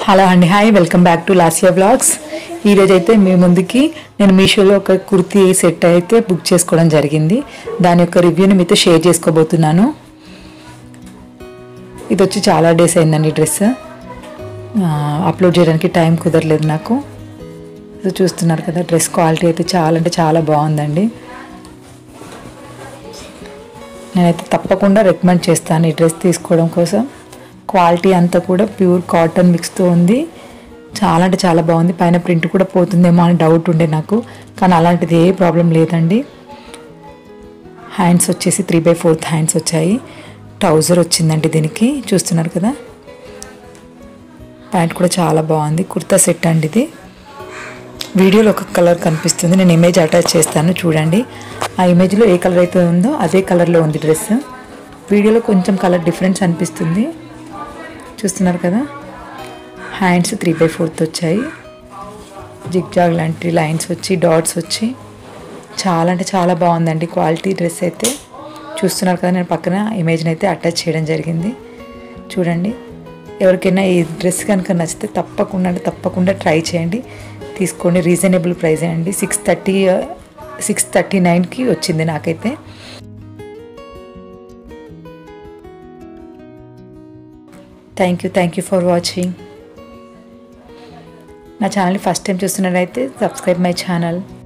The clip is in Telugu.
హలో అండి, hi, welcome back to Lasya vlogs. ఈరోజు అయితే మీ ముందుకి నేను మీషోలో ఒక కుర్తీ సెట్ అయితే బుక్ చేసుకోవడం జరిగింది. దాని యొక్క రివ్యూని మీతో షేర్ చేసుకోబోతున్నాను. ఇది వచ్చి చాలా డేస్ అయిందండి. డ్రెస్ అప్లోడ్ చేయడానికి టైం కుదరలేదు నాకు. ఇది చూస్తున్నారు కదా, డ్రెస్ క్వాలిటీ అయితే చాలా అంటే చాలా బాగుందండి. నేనైతే తప్పకుండా రికమెండ్ చేస్తాను ఈ డ్రెస్ తీసుకోవడం కోసం. క్వాలిటీ అంతా కూడా ప్యూర్ కాటన్ మిక్స్తో ఉంది. చాలా అంటే చాలా బాగుంది. పైన ప్రింట్ కూడా పోతుందేమో అని డౌట్ ఉండే నాకు, కానీ అలాంటిది ఏ ప్రాబ్లం లేదండి. హ్యాండ్స్ వచ్చేసి 3/4 హ్యాండ్స్ వచ్చాయి. ట్రౌజర్ వచ్చిందండి దీనికి, చూస్తున్నారు కదా. ప్యాంట్ కూడా చాలా బాగుంది. కుర్తా సెట్ అండి ఇది. వీడియోలో ఒక కలర్ కనిపిస్తుంది, నేను ఇమేజ్ అటాచ్ చేస్తాను చూడండి. ఆ ఇమేజ్లో ఏ కలర్ అయితే ఉందో అదే కలర్లో ఉంది డ్రెస్. వీడియోలో కొంచెం కలర్ డిఫరెన్స్ అనిపిస్తుంది, చూస్తున్నారు కదా. హ్యాండ్స్ 3/4 వచ్చాయి. జిగ్జాగ్ లాంటి లైన్స్ వచ్చి డాట్స్ వచ్చి చాలా అంటే చాలా బాగుందండి క్వాలిటీ డ్రెస్ అయితే. చూస్తున్నారు కదా, నేను పక్కన ఇమేజ్ని అయితే అటాచ్ చేయడం జరిగింది చూడండి. ఎవరికైనా ఈ డ్రెస్ కనుక నచ్చితే తప్పకుండా ట్రై చేయండి, తీసుకోండి. రీజనబుల్ ప్రైస్ అండి. 639కి వచ్చింది నాకైతే. Thank you for watching. నా ఛానల్ని ఫస్ట్ టైం చూస్తున్నట్లయితే సబ్స్క్రైబ్ మై ఛానల్.